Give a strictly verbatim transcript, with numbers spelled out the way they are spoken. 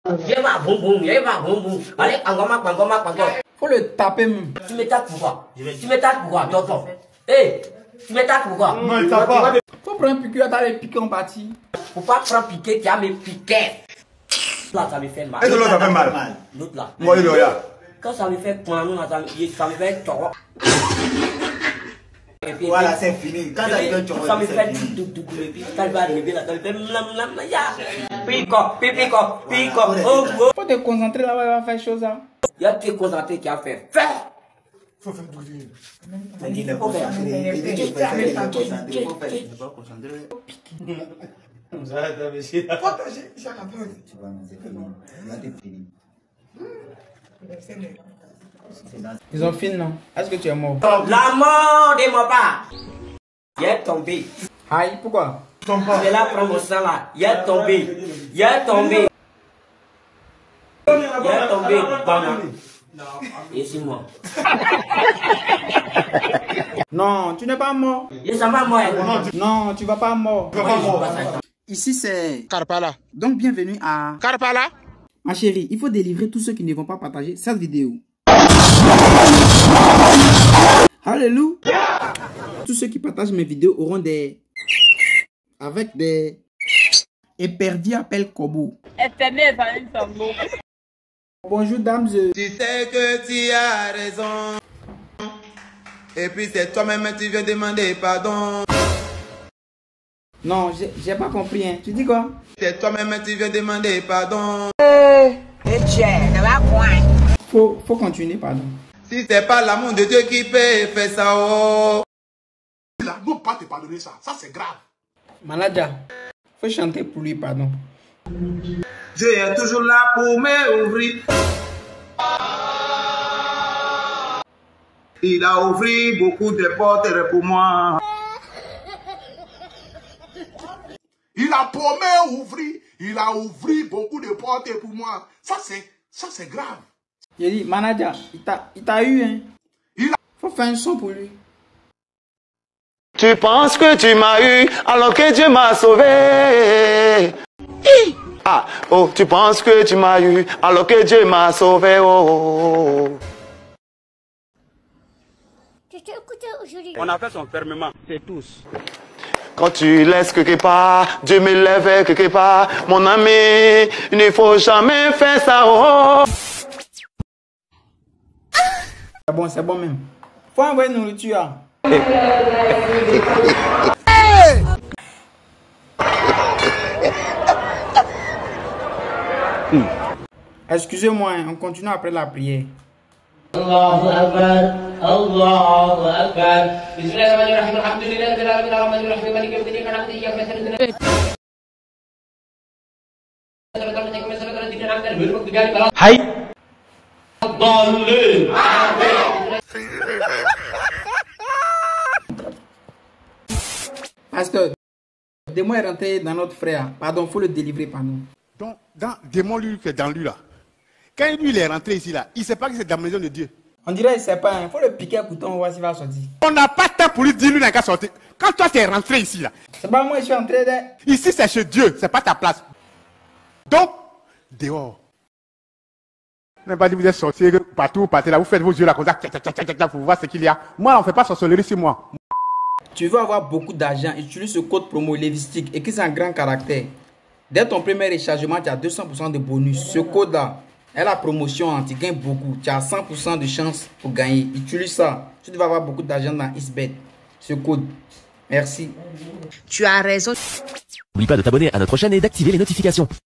Viens ma boum boum, viens ma boum boum. Allez, encore encore encore. Faut le taper même. Tu me tapes pourquoi? Tu me tapes pourquoi, tonton? Hé, tu me tapes pourquoi? Non, il tape pas. Faut prendre un piqueur, t'as les piquets en partie. Faut pas prendre piquet, tu as mes piquets. Là, ça me fait mal. Est-ce que l'autre ça fait mal? L'autre là. Moi, il est là. Quand ça me fait point, ça me fait tort. Voilà, c'est fini. Quand ça fait tort, ça me fait tout tout tout. Et puis quand il va arriver là, ça me fait mlam mlam ya. Pico, pico, pico. Oh, oh. Faut te concentrer là-bas, il va faire chose là. Il y a te concentrer qui a fait. Fais. Faut faire tout dire. Il est concentré. Il est concentré. Il faut faire. Il faut concentrer. Partagez chaque après. Tu vois, c'est fini. Là, c'est fini. Ils ont fini non? Est-ce que tu es mort? La mort de mon père. Il est tombé. Aïe, pourquoi? Je vais là prendre mon sang là. Il est tombé. Il est tombé. Il est tombé. Et c'est moi. Non, tu n'es pas mort. Et ça va mort. Non, tu vas pas mort. Tu vas pas mort. Ici c'est Karpala. Donc bienvenue à Karpala. Ma chérie, il faut délivrer tous ceux qui ne vont pas partager cette vidéo. Alléluia. Tous ceux qui partagent mes vidéos auront des... Avec des... Éperviers appellent Kobo. Bonjour dames. Tu sais que tu as raison. Et puis c'est toi-même qui viens demander pardon. Non, j'ai pas compris. Hein. Tu dis quoi? C'est toi-même qui viens demander pardon. Faut, faut continuer, pardon. Si c'est pas l'amour de Dieu qui peut faire ça, oh. Là, ne pas te pardonner ça. Ça, c'est grave. Maladja, faut chanter pour lui, pardon. Dieu est toujours là pour m'ouvrir. Il a ouvert beaucoup de portes pour moi. Il a promis ouvrir. Il a ouvert beaucoup de portes pour moi. Ça, c'est ça, c'est grave. J'ai dit, manager, il t'a eu, hein. Il a... Faut faire un son pour lui. Tu penses que tu m'as eu alors que Dieu m'a sauvé. Ah, oh, tu penses que tu m'as eu alors que Dieu m'a sauvé. Oh, oh. On a fait son fermement, c'est tous. Quand tu laisses quelque part, Dieu me lève quelque part. Mon ami, il ne faut jamais faire ça. Oh. C'est bon, c'est bon même. Faut envoyer une nourriture. hmm. Excusez-moi, on continue après la prière. Allahu Akbar, Allahu Akbar. Bismillahirrahmanirrahim. Alhamdulillah rabbil alamin arrahmanir rahim maliki yawmiddin na'budu wa iyyaka nasta'in. Hai. Pasteur, le démon est rentré dans notre frère. Pardon, il faut le délivrer par nous. Donc, dans démon lui qui est dans lui là. Quand lui il est rentré ici là, il ne sait pas que c'est dans la maison de Dieu. On dirait qu'il ne sait pas. Il faut le piquer à couteau, on voit s'il va sortir. On n'a pas de temps pour lui dire lui n'a qu'à sortir. Quand toi tu es rentré ici là. C'est pas moi, je suis entré de... Ici c'est chez Dieu, c'est pas ta place. Donc, dehors. Vous n'avez pas dit vous êtes sorti partout, partez là, vous faites vos yeux là comme ça, pour voir ce qu'il y a. Moi, on ne fait pas sorcellerie sur moi. Tu veux avoir beaucoup d'argent, utilise ce code promo Lévistique et qui c'est un grand caractère. Dès ton premier rechargement, tu as deux cents pour cent de bonus. Ce code-là est la promotion, tu gagnes beaucoup. Tu as cent pour cent de chance pour gagner. Utilise ça. Tu vas avoir beaucoup d'argent dans Xbet. Ce code. Merci. Tu as raison. N'oublie pas de t'abonner à notre chaîne et d'activer les notifications.